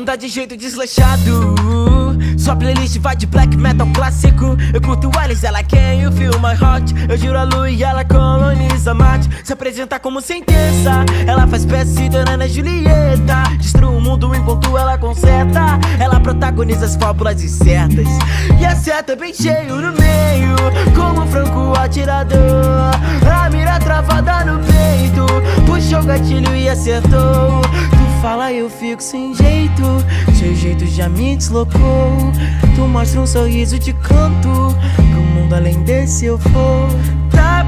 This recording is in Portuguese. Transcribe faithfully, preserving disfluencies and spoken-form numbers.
anda de jeito desleixado. Sua playlist vai de black metal clássico. Eu curto Alice, ela can you feel my heart. Eu juro a lua e ela coloniza Marte. Se apresenta como sentença, ela faz peça se tornando a Julieta. Destrua o mundo enquanto ela conserta. Ela protagoniza as fábulas incertas e acerta bem cheio no meio, como um franco atirador. A mira travada no peito, puxou o gatilho e acertou. Tu fala e eu fico sem jeito, seu jeito já me deslocou. Tu mostra um sorriso de canto pro mundo além desse eu vou. Tá